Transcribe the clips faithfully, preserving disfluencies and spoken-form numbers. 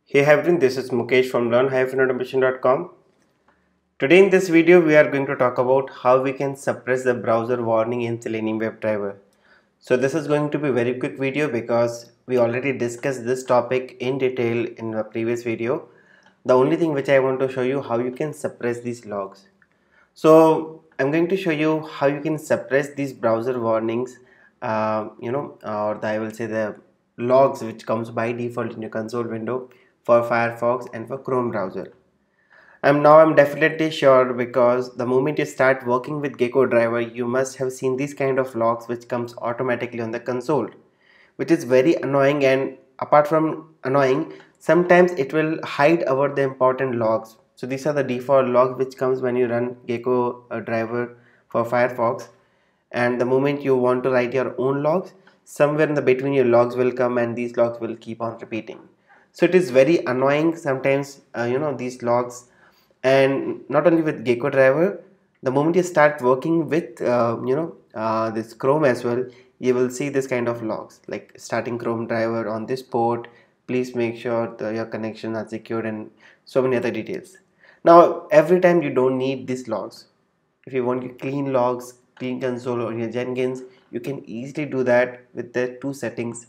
Hey everyone, this is Mukesh from learn dash automation dot com. Today in this video we are going to talk about how we can suppress the browser warning in Selenium WebDriver. So this is going to be a very quick video because we already discussed this topic in detail in the previous video. The only thing which I want to show you how you can suppress these logs. So I'm going to show you how you can suppress these browser warnings, uh, you know, or the, I will say the logs which comes by default in your console window for Firefox and for Chrome browser. I'm now I'm definitely sure because the moment you start working with Gecko driver, you must have seen these kind of logs which comes automatically on the console, which is very annoying. And apart from annoying, sometimes it will hide over the important logs. So these are the default logs which comes when you run Gecko uh, driver for Firefox, and the moment you want to write your own logs, somewhere in the between your logs will come and these logs will keep on repeating. So it is very annoying sometimes, uh, you know these logs. And not only with Gecko driver, the moment you start working with uh, you know uh, this Chrome as well, you will see this kind of logs like starting Chrome driver on this port, please make sure the, your connection are secured, and so many other details. Now every time you don't need these logs. If you want clean logs, clean console or your Jenkins, you can easily do that with the two settings.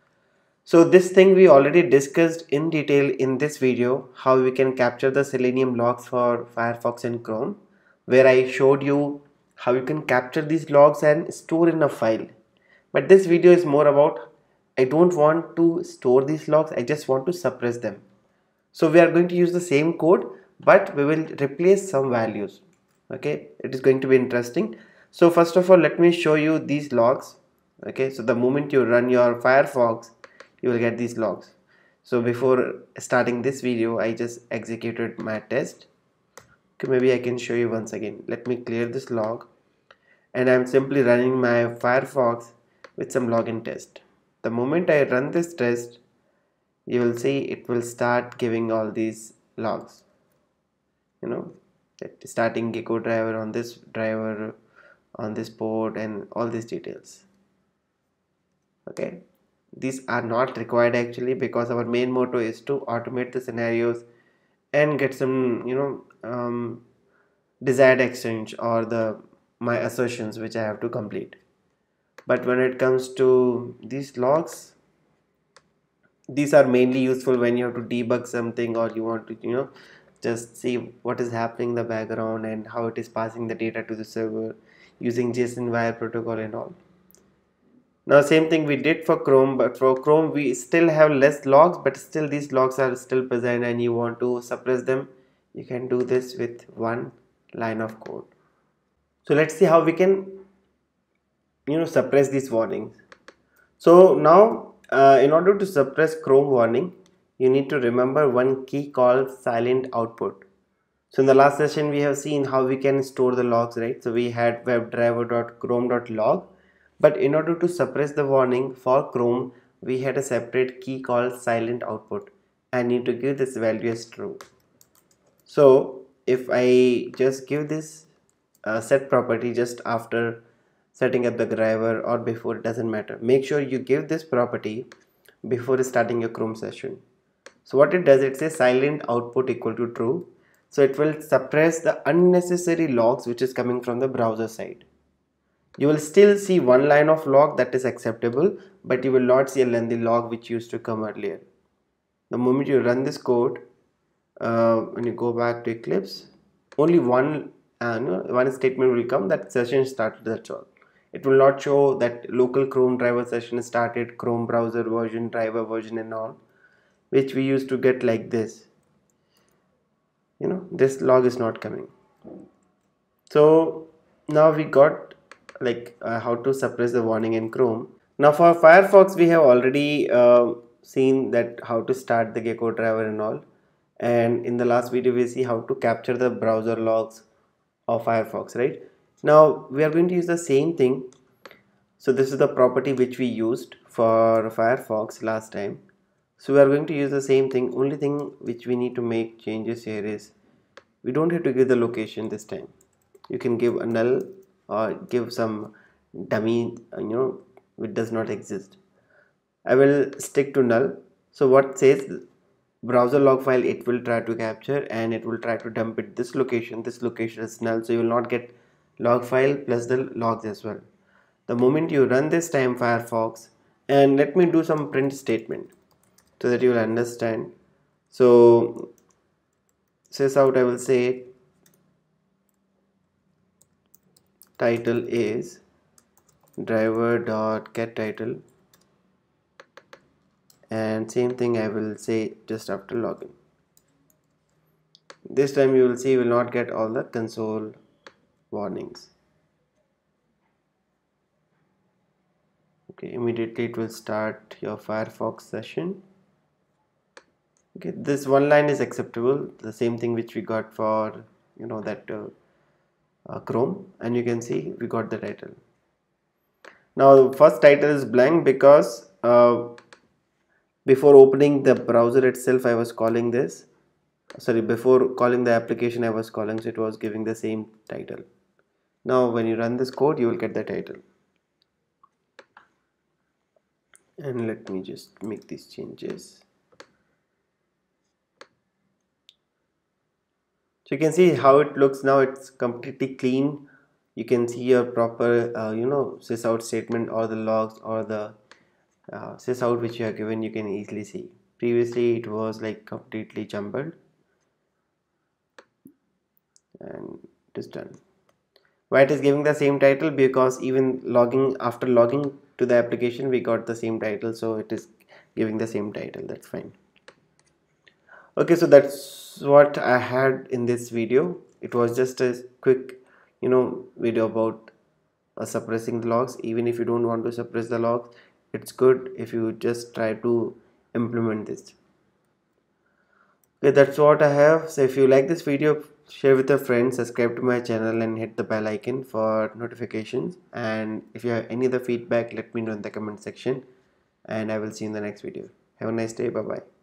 So this thing we already discussed in detail in this video, how we can capture the Selenium logs for Firefox and Chrome, where I showed you how you can capture these logs and store in a file. But this video is more about, I don't want to store these logs, I just want to suppress them. So we are going to use the same code, but we will replace some values. Okay, it is going to be interesting. So first of all, let me show you these logs. Okay, so the moment you run your Firefox, you will get these logs. So before starting this video, I just executed my test. Okay, maybe I can show you once again. Let me clear this log, and I'm simply running my Firefox with some login test. The moment I run this test, you will see it will start giving all these logs, you know starting Gecko driver on this driver on this port and all these details. Okay, these are not required actually, because our main motto is to automate the scenarios and get some you know um, desired exchange or the my assertions which I have to complete. But when it comes to these logs, these are mainly useful when you have to debug something, or you want to you know just see what is happening in the background and how it is passing the data to the server using JSON wire protocol and all. Now same thing we did for Chrome, but for Chrome we still have less logs, but still these logs are still present and you want to suppress them. You can do this with one line of code. So let's see how we can you know suppress these warnings. So now uh, in order to suppress Chrome warning, you need to remember one key called silent output. So in the last session we have seen how we can store the logs, right? So we had webdriver.chrome.log, but in order to suppress the warning for Chrome, we had a separate key called silent output. I need to give this value as true. So if I just give this uh, set property just after setting up the driver or before, it doesn't matter. Make sure you give this property before starting your Chrome session. So what it does, it says silent output equal to true. So it will suppress the unnecessary logs which is coming from the browser side. You will still see one line of log that is acceptable, but you will not see a lengthy log which used to come earlier. The moment you run this code, uh, when you go back to Eclipse, only one uh, no, one statement will come that session started, that's all. It will not show that local Chrome driver session started, Chrome browser version, driver version and all, which we used to get like this. You know, this log is not coming. So now we got like uh, how to suppress the warning in Chrome. Now for Firefox we have already uh, seen that how to start the Gecko driver and all, and in the last video we see how to capture the browser logs of Firefox, right? Now we are going to use the same thing. So this is the property which we used for Firefox last time. So we are going to use the same thing. Only thing which we need to make changes here is we don't have to give the location this time. You can give a null or give some dummy, you know, which does not exist. I will stick to null. So what says browser log file it will try to capture, and it will try to dump it this location. This location is null, so you will not get log file plus the logs as well. The moment you run this time Firefox, and let me do some print statement so that you will understand. So sys out, I will say title is driver dot get title, and same thing I will say just after login. This time you will see you will not get all the console warnings. Okay, immediately it will start your Firefox session. Okay, this one line is acceptable, the same thing which we got for you know that uh, uh, Chrome, and you can see we got the title. Now the first title is blank because uh, before opening the browser itself I was calling this, sorry, before calling the application I was calling, so it was giving the same title. Now when you run this code you will get the title. And let me just make these changes. So you can see how it looks now. It's completely clean. You can see your proper uh, you know sysout statement, or the logs, or the uh, sysout which you have given. You can easily see. Previously it was like completely jumbled, and it is done. Why it is giving the same title? Because even logging, after logging to the application we got the same title, so it is giving the same title. That's fine. Okay, so that's what I had in this video. It was just a quick you know video about uh, suppressing the logs. Even if you don't want to suppress the logs, it's good if you just try to implement this. Okay, that's what I have. So if you like this video, share with your friends, subscribe to my channel, and hit the bell icon for notifications. And if you have any other feedback, let me know in the comment section, and I will see you in the next video. Have a nice day. Bye bye.